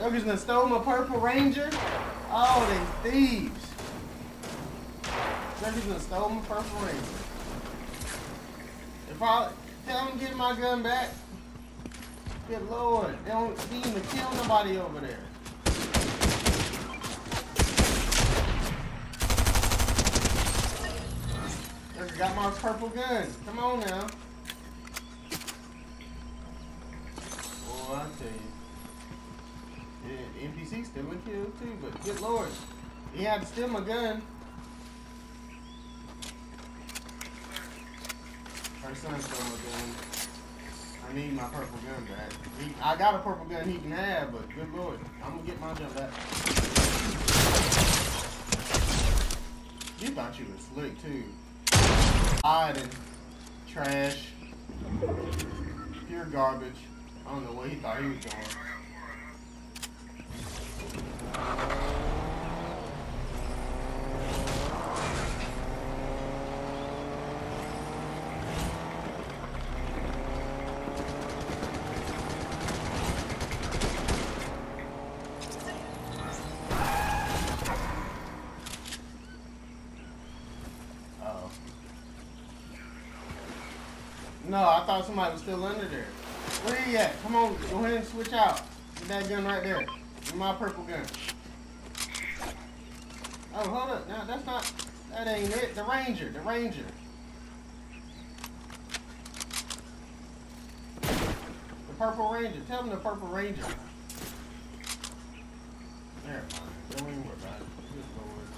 Jokers done stole my Purple Ranger. Oh, they thieves. Jokers done stole my Purple Ranger. If I tell them to get my gun back, good Lord, they don't even kill nobody over there. Joker got my purple gun. Come on now. Oh, I tell you. Yeah, NPC still been killed too, but good Lord, he had to steal my gun. Her son stole my gun. I need my purple gun back. I got a purple gun he can have, but good Lord, I'm gonna get my gun back. You thought you was slick too. Hiding, trash, pure garbage. I don't know what he thought he was doing. No, I thought somebody was still under there. Where he at? Come on, go ahead and switch out. Get that gun right there. Get my purple gun. Oh, hold up. No, that's not, that ain't it. The Ranger, the Ranger. The Purple Ranger. Tell him the Purple Ranger. There, fine. Don't even worry about it. Good Lord.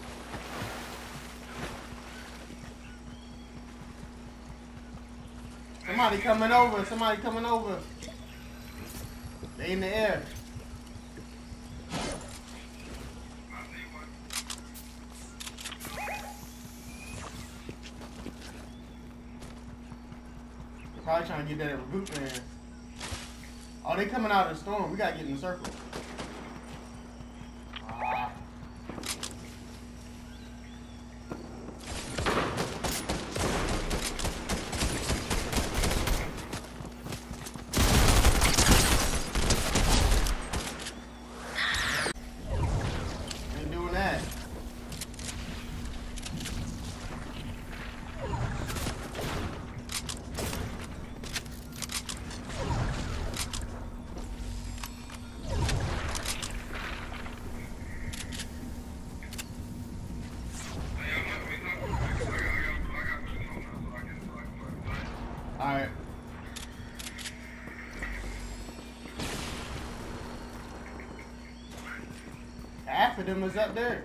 Somebody coming over. Somebody coming over. They in the air. They're probably trying to get that reboot man. Oh, they coming out of the storm. We gotta get in the circle. Ah. Alright. Half of them is up there.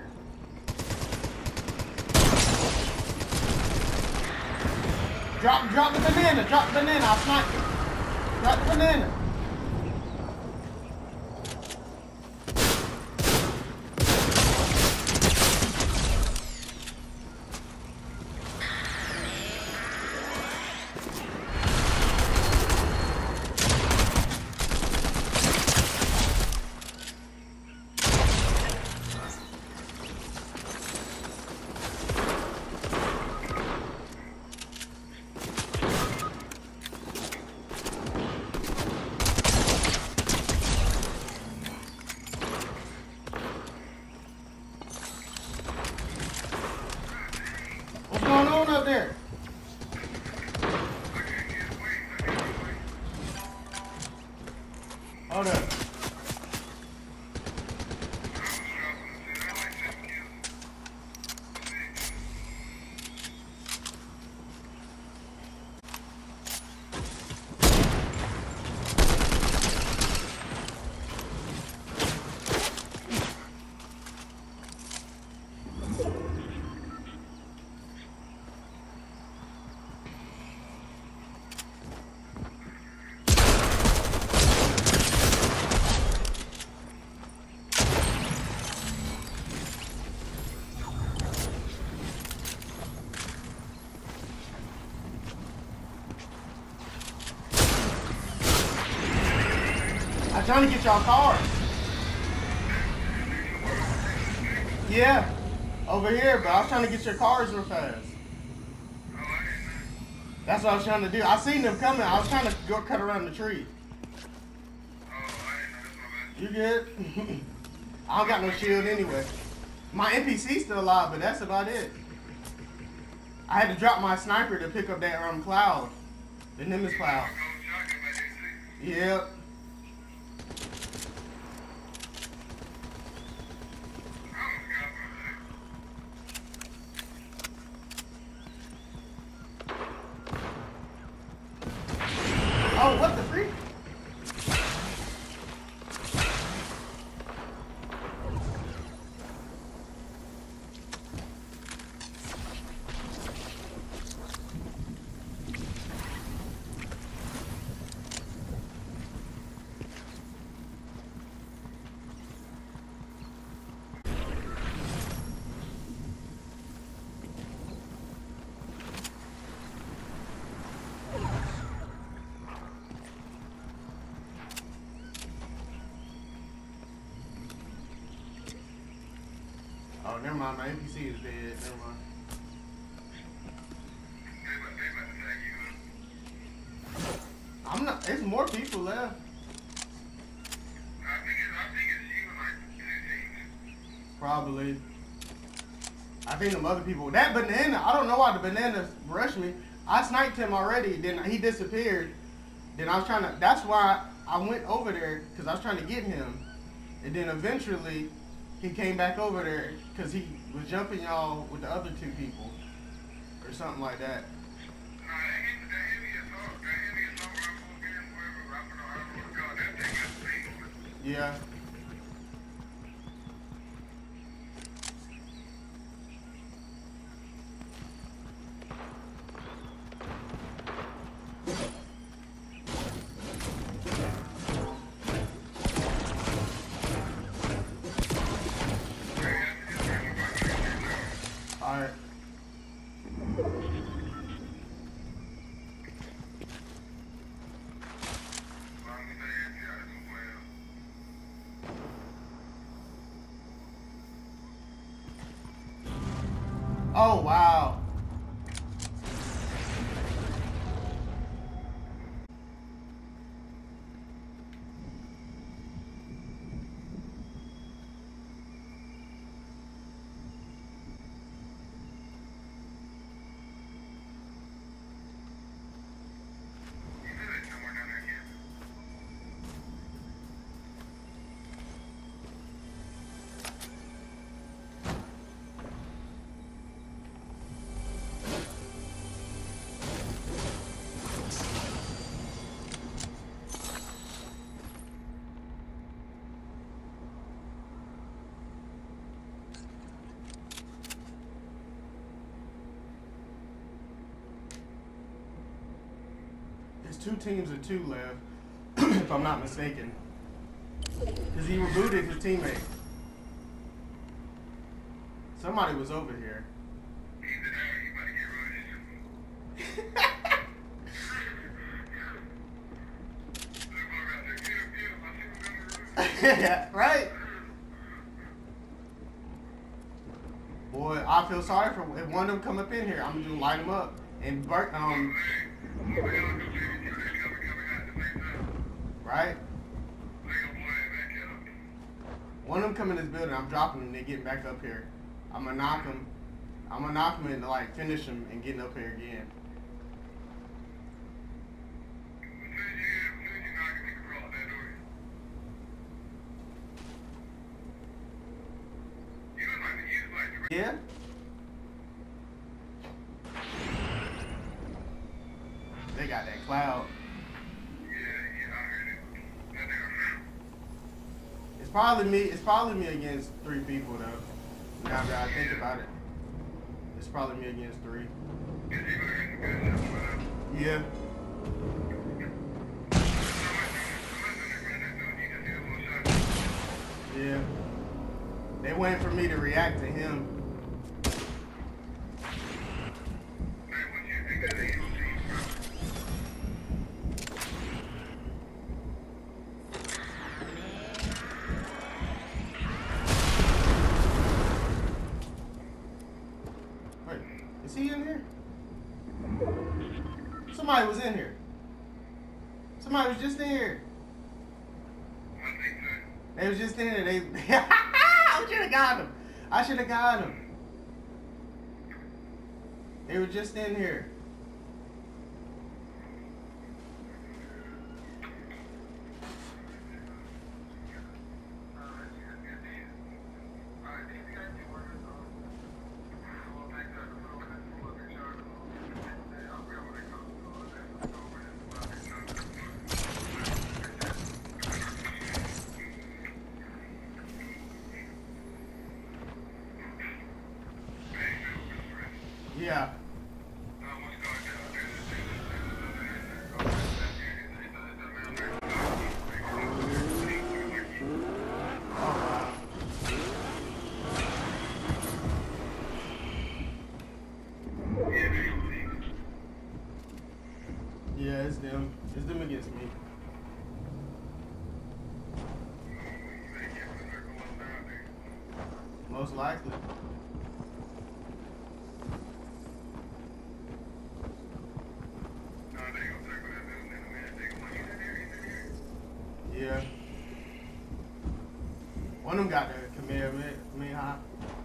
Drop the banana, drop the banana, I'll snipe you. Drop the banana. What's going on up there? Hold up. I'm trying to get y'all cars. Yeah, over here, but I was trying to get your cars real fast. That's what I was trying to do. I seen them coming. I was trying to go cut around the tree. You good? I don't got no shield anyway. My NPC's still alive, but that's about it. I had to drop my sniper to pick up that cloud. The Nimbus cloud. Yep. Oh, what the freak? Oh, never mind. My NPC is dead. Never mind. I'm not. There's more people left. I think it's you and like 2 teams. Probably. I think them other people. That banana. I don't know why the banana rushed me. I sniped him already. Then he disappeared. Then I was trying to. That's why I went over there because I was trying to get him. And then eventually he came back over there because he was jumping y'all with the other 2 people or something like that. Yeah. All right. Oh, wow. There's 2 teams of 2 left, if I'm not mistaken. Because he rebooted his teammate. Somebody was over here. Right? Boy, I feel sorry for if one of them come up in here. I'm gonna light them up and burn right? One of them come in this building, I'm dropping them, they getting back up here. I'm gonna knock them. I'm gonna knock them and like finish them and getting up here again. Yeah? They got that cloud. It's probably me against 3 people though. Now that I think about it. It's probably me against 3. Yeah. Yeah. They waiting for me to react to him. Wait, is he in here? Somebody was in here. Somebody was just in here. They was just in there. They. I should have got him. I should have got him. They were just in here. Yeah. Yeah, it's them. It's them against me. Most likely. Yeah. One of them got the Kamehameha.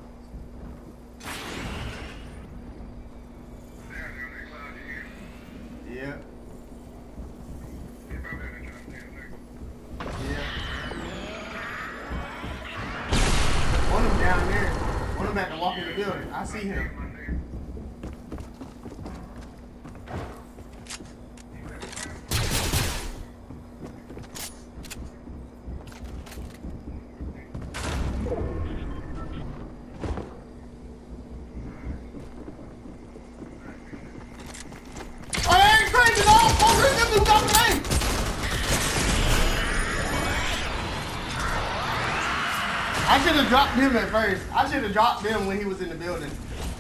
Yeah. Yeah. One of them down there. One of them had to walk in the building. I see him. I should have dropped him at first. I should have dropped him when he was in the building.